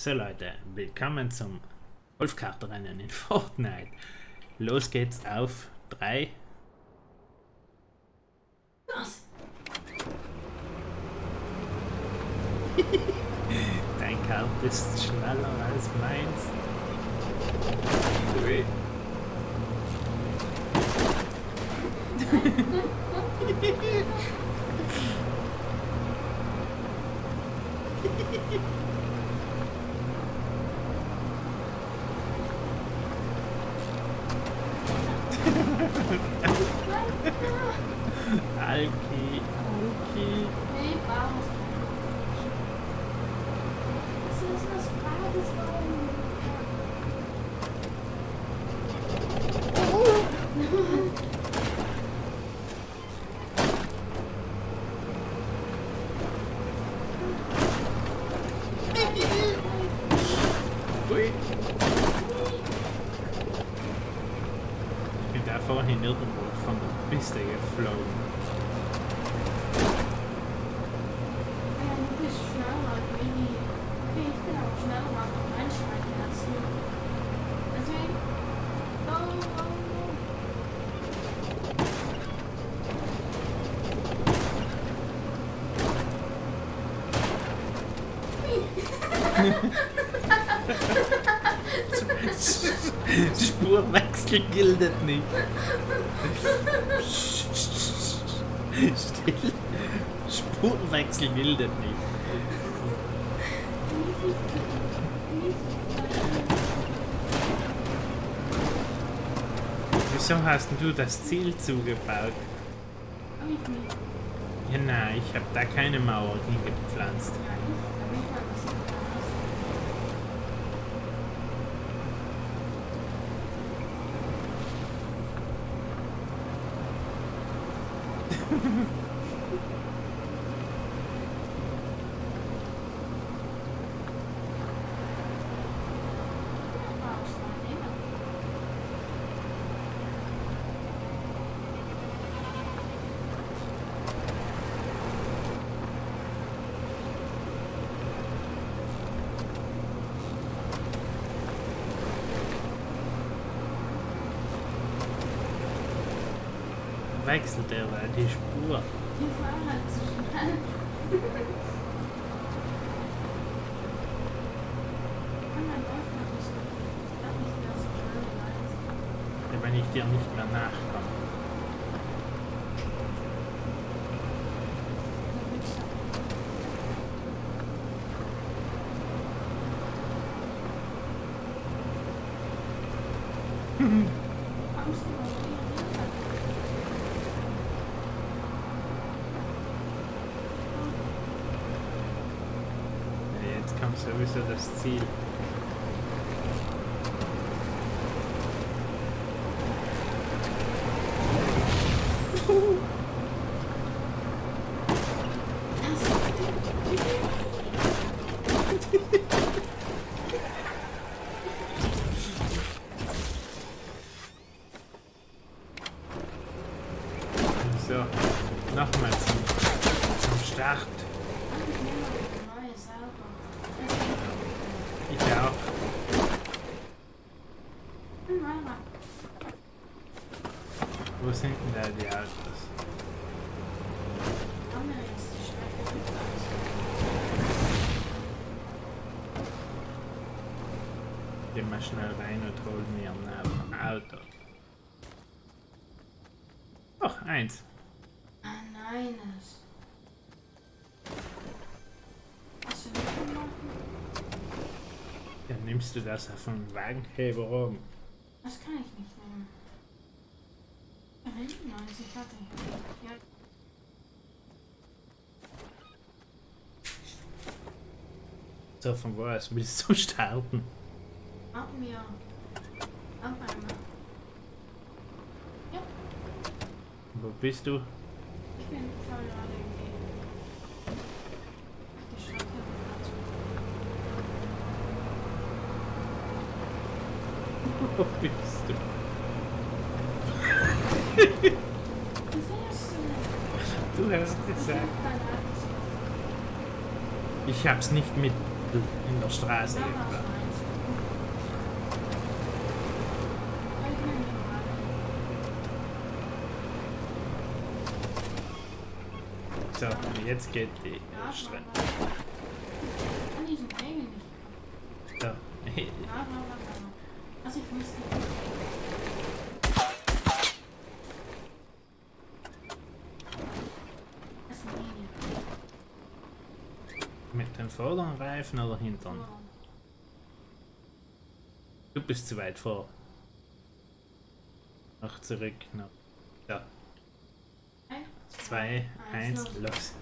So Leute, willkommen zum Golfkartrennen in Fortnite. Los geht's auf 3. Was? Dein Kart ist schneller als meins. Ui. Alki. Nee, brauchst du. Was ist das Braves wollen? Ui. Ich bin da vorhin irgendwo von der Piste geflogen. Ja, du bist schneller, Baby. Okay, ich bin auch schneller auf dem Einschalten als du. Deswegen. Go. Spurwechsel gilt nicht. Still. Spurwechsel gilt nicht. Wieso hast du das Ziel zugebaut? Hab ich nicht. Ja, nein, ich habe da keine Mauer hingepflanzt. Ja, ich hab mal was Wechselt er da die Spur? Die fahren halt zu schnell. Kann mein Golf noch nicht. Ich glaube nicht mehr so schnell wie meins. Ja, wenn ich dir nicht mehr nachkomme. Kommst du noch wieder? Ja, jetzt kommt sowieso das Ziel. So, nochmal zum Start. Neue Server. Ich auch. Mama. Wo sind denn da die Autos? Mama ist die Strecke rückwärts. Geh mal schnell rein und hol mir ein Auto. Ach, eins. Ah nein, das. Was soll ich denn machen? Dann nimmst du das auf den Wagenheber oben. Das kann ich nicht nehmen. Da hinten, als ich hatte. Ja. So, von wo aus willst du starten? Ab mir. Ab einmal. Ja, Wo bist du? ich bin voll gerade irgendwie. Die Strecke Wo bist du? Wie fährst du denn? Du hast gesagt. Dein Auto. Ich hab's nicht mit in der Straße Da war gebracht. es meins. Ich nehme den gerade. So, und jetzt geht die Ja, Straße. an diesen Regeln nicht. So. Ja. Also ich muss die. Das ist eine Linie. Mit dem vorderen Reifen oder hinteren? So. Du bist zu weit vor. Noch zurück, noch. Ja, 2, 1, los.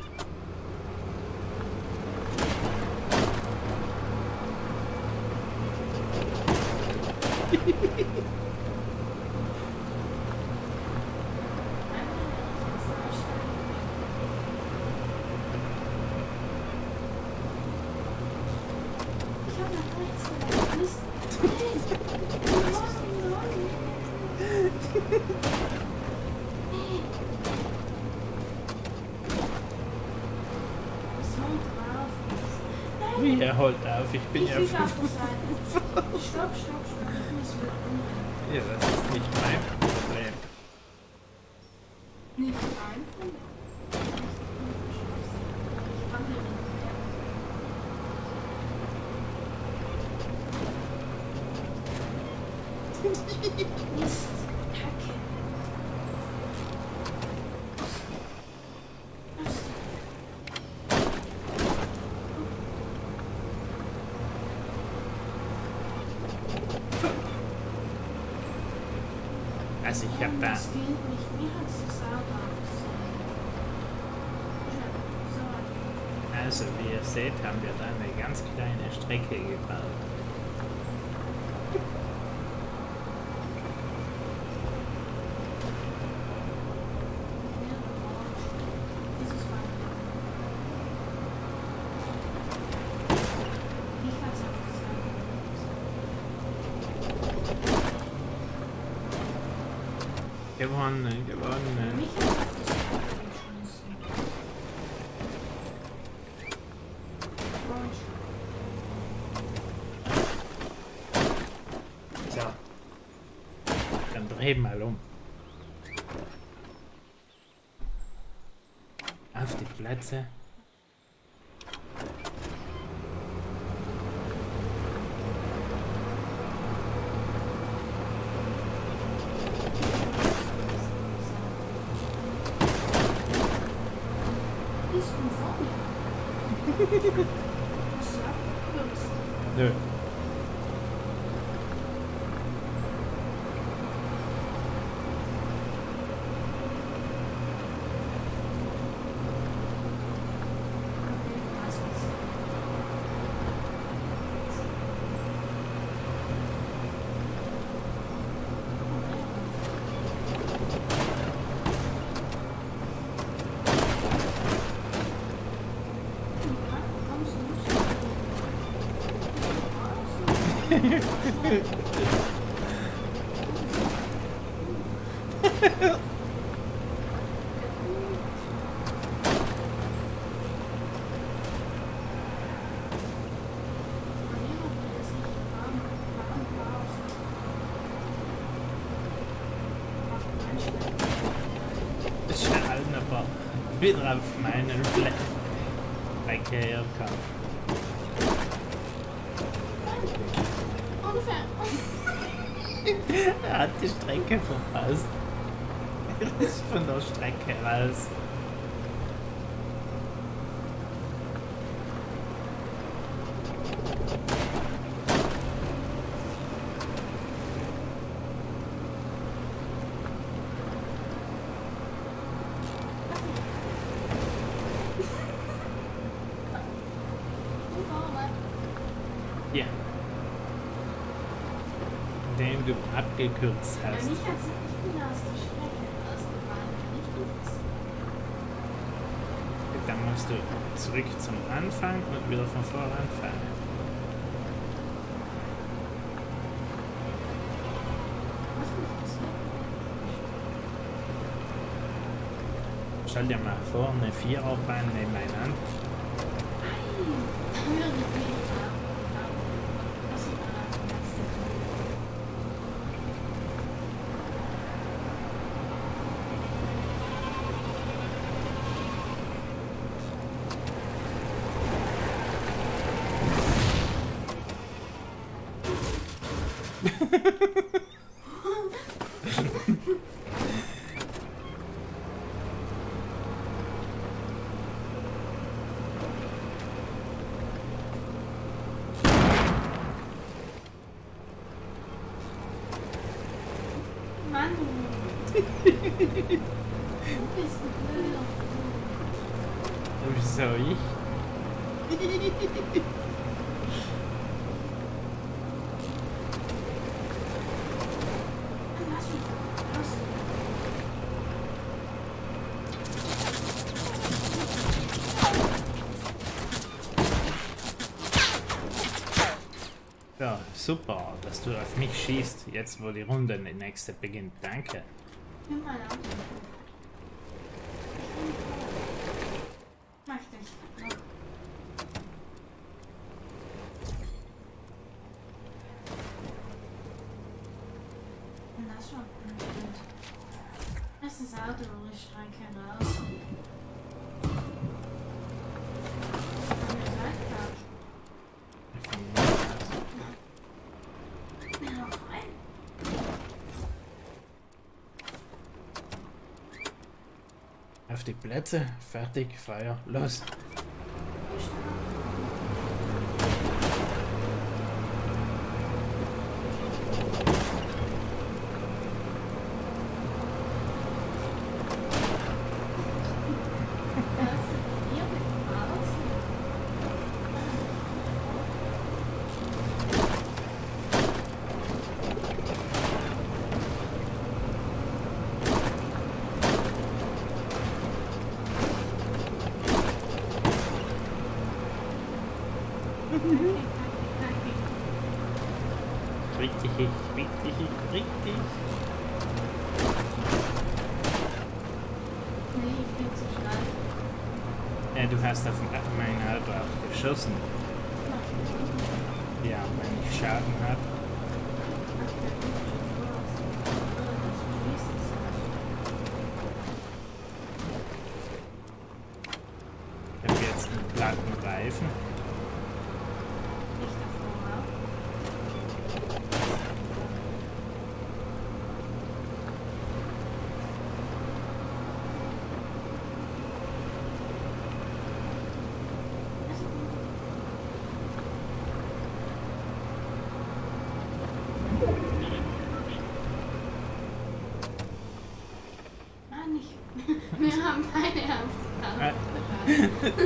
Ich hab nach rechts gedacht. Mist. Wie, er holt auf, ich bin Ich ja fliege auf die Seite. Stopp. Ich muss wieder umdrehen. Ja, das ist nicht mein Problem. Nicht rein. Ich kann hier nicht mehr. Mist. Kacke. Also ich habe da, Das geht nicht. Mir hat es gesagt. also wie ihr seht, haben wir da eine ganz kleine Strecke gebaut. Gewonnen. So. Dann dreh mal um. Auf die Plätze. Nö. Ist schnell, aber wieder auf meinen Strecke herkommen. Er hat die Strecke verpasst. Er ist von der Strecke raus. Ja. Indem du abgekürzt Ja, hast. nicht als ich bin aus der Strecke rausgefahren, nicht jetzt. Dann musst du zurück zum Anfang und wieder von vorne anfangen. Was macht das denn? Stell dir mal vor, eine Viererbahn nebeneinander. Nein! Mann. Du bist blöd. Wieso ich? Lass mich raus. Ja, super, dass du auf mich schießt, jetzt wo die Runde die nächste beginnt. Danke. Nimm mein Auto. Mach dich. Noch. Und das war blöd. Lass das Auto über die Strecke raus. Haben wir Zeit gehabt? Ja, noch rein. Auf die Plätze, fertig, Feuer, los. Richtig, richtig, richtig. Nee, ich bin zu schnell. Du hast auf mein Auto auch geschossen. Ja, wenn ich Schaden habe. Ich habe jetzt einen platten Reifen. Mann, wir haben keine Ernst.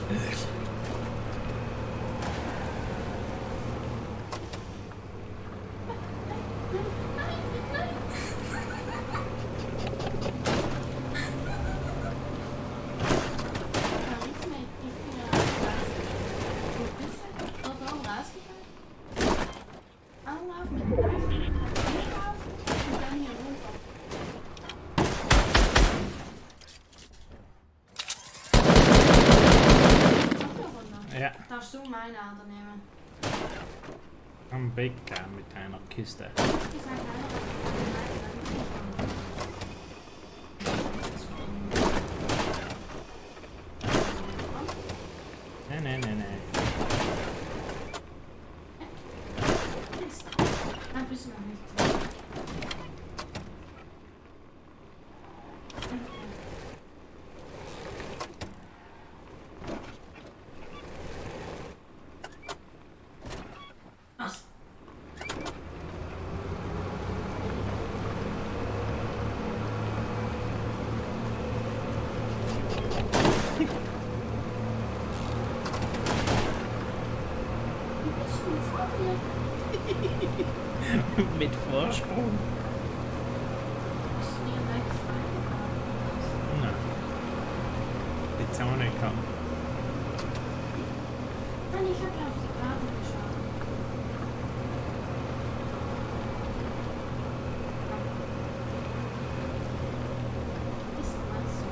Ja, Darfst du mein Auto nehmen? am Weg da mit einer Kiste. Ich sag Nee, nee, nee, nee. Dann bist du noch nicht. Was? Mit Vorsprung? Nein. Die Zone kommt. Nein, ich habe ja auf die Karte geschaut. Ist alles so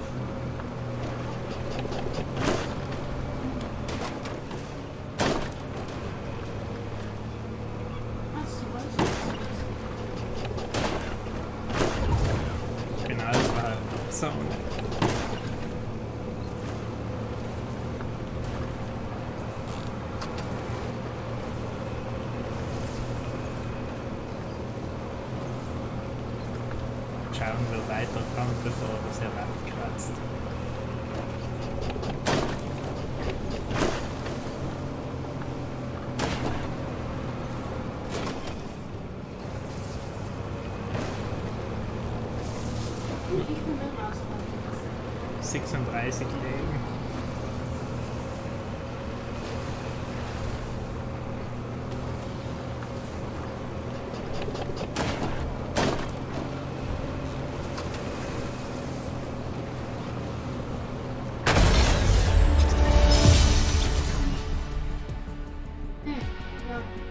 schön. Was, du wolltest Ich bin außerhalb der Zone. schauen, wer weiterkommt, bevor er das herabkratzt. Ich bin mit rausgekommen. 36 Leben. Ja.